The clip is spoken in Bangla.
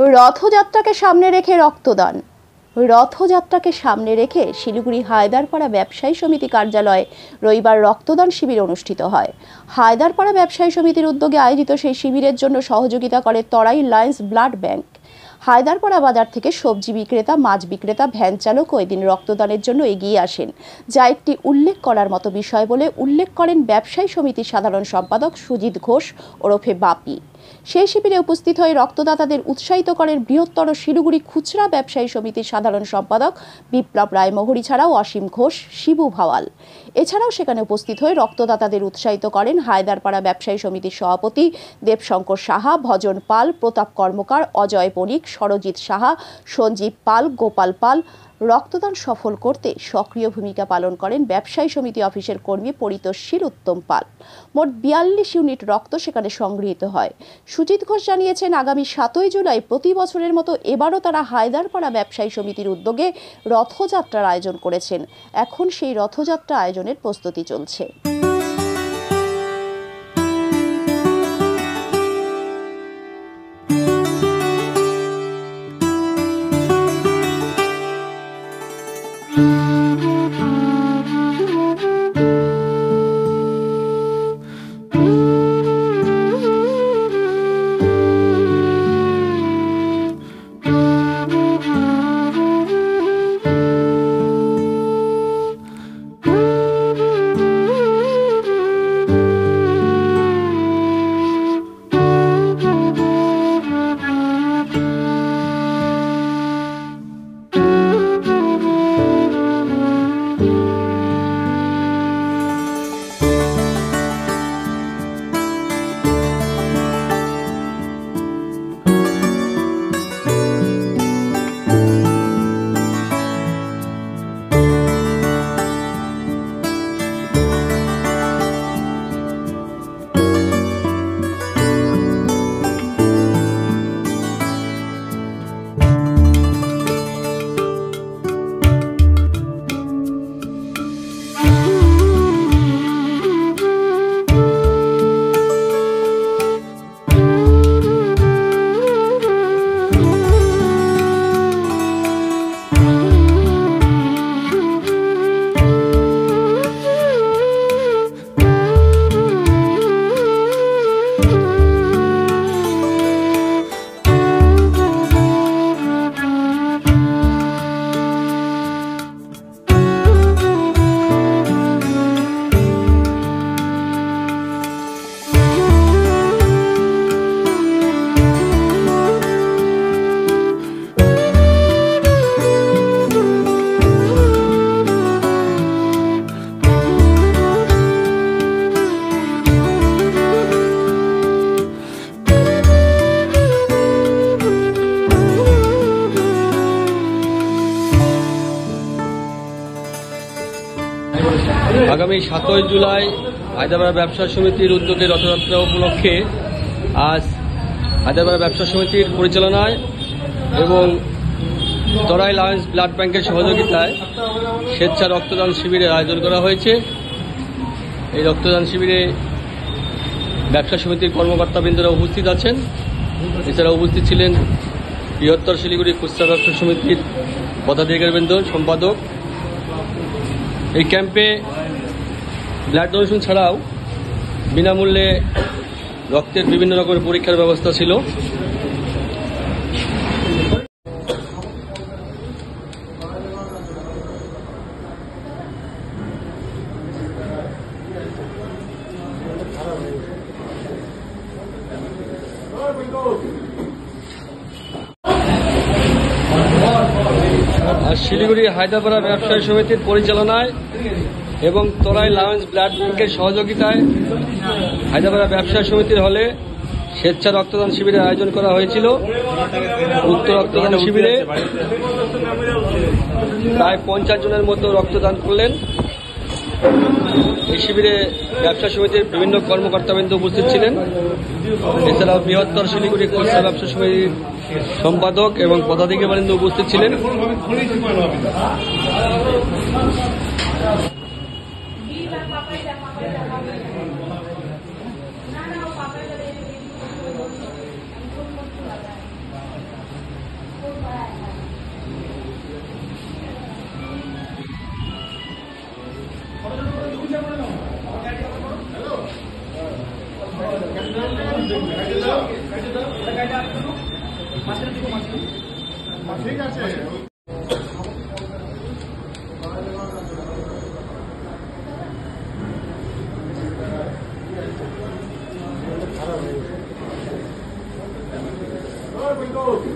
রথযাত্রাকে সামনে রেখে রক্তদান। রথযাত্রাকে সামনে রেখে শিলিগুড়ি হায়দারপাড়া ব্যবসায়ী সমিতি কার্যালয়ে রবিবার রক্তদান শিবির অনুষ্ঠিত হয়। হায়দারপাড়া ব্যবসায়ী সমিতির উদ্যোগে আয়োজিত সেই শিবিরের জন্য সহযোগিতা করে Terai Lions blood bank. Haiderpara বাজার থেকে সবজি বিক্রেতা, মাছ বিক্রেতা, ভ্যান চালকও এদিন রক্তদানের জন্য এগিয়ে আসেন, যা একটি উল্লেখ করার মতো বিষয় বলে উল্লেখ করেন ব্যবসায়ী সমিতির সাধারণ সম্পাদক সুজিত ঘোষ ওরফে বাপি। সেই শিবিরে উপস্থিত হয়ে রক্তদাতাদের উৎসাহিত করেন বৃহত্তর শিলিগুড়ি খুচরা ব্যবসায়ী সমিতির সাধারণ সম্পাদক বিপ্লব রায়মোহরি ছাড়াও অসীম ঘোষ, শিবু ভাওয়াল। এছাড়াও সেখানে উপস্থিত হয়ে রক্তদাতাদের উৎসাহিত করেন হায়দারপাড়া ব্যবসায়ী সমিতির সভাপতি দেবশঙ্কর সাহা, ভজন পাল, প্রতাপ কর্মকার, অজয় বণিক, সরজিৎ সাহা, সঞ্জীব পাল, গোপাল পাল। রক্তদান সফল করতে সক্রিয় ভূমিকা পালন করেন ব্যবসায়ী সমিতি অফিসের কর্মী পরিতোষশীল উত্তম পাল। মোট 42 ইউনিট রক্ত সেখানে সংগৃহীত হয়। সুজিত ঘোষ জানিয়েছেন, আগামী 7ই জুলাই প্রতি বছরের মতো এবারও তারা হায়দারপাড়া ব্যবসায়ী সমিতির উদ্যোগে রথযাত্রার আয়োজন করেছেন। এখন সেই রথযাত্রা আয়োজনের প্রস্তুতি চলছে। আগামী 7ই জুলাই হায়দারপাড়া ব্যবসা সমিতির উদ্যোগে রথযাত্রা উপলক্ষে আজ হায়দারপাড়া ব্যবসা সমিতির পরিচালনায় এবং তরাই লায়ন্স ব্লাড ব্যাংকের সহযোগিতায় স্বেচ্ছা রক্তদান শিবিরের আয়োজন করা হয়েছে। এই রক্তদান শিবিরে ব্যবসা সমিতির কর্মকর্তাবৃন্দরা উপস্থিত আছেন। এছাড়া উপস্থিত ছিলেন বৃহত্তর শিলিগুড়ি খুচরা ব্যবসা সমিতির পদাধিকারীবৃন্দ, সম্পাদক। এই ক্যাম্পে ব্লাড ডোনেশন ছাড়াও বিনামূল্যে রক্তের বিভিন্ন রকমের পরীক্ষার ব্যবস্থা ছিল। শিলিগুড়ি হায়দারপাড়া ব্যবসায়ী সমিতির পরিচালনায় এবং তরাই লায়ন্স ব্লাড ব্যাংকের সহযোগিতায় হায়দারপাড়া ব্যবসায়ী সমিতির হলে স্বেচ্ছা রক্তদান শিবিরের আয়োজন করা হয়েছিল। উক্ত রক্তদান শিবিরে প্রায় 50 জনের মতো রক্তদান করলেন। এই শিবিরে ব্যবসা সমিতির বিভিন্ন কর্মকর্তাবৃন্দ উপস্থিত ছিলেন। এছাড়াও বৃহত্তর শিলিগুড়ি খুচরা ব্যবসা সমিতির সম্পাদক এবং পদাধিকারীবৃন্দ উপস্থিত ছিলেন। ঠিক আছে। খারাপ হয়ে গেছে।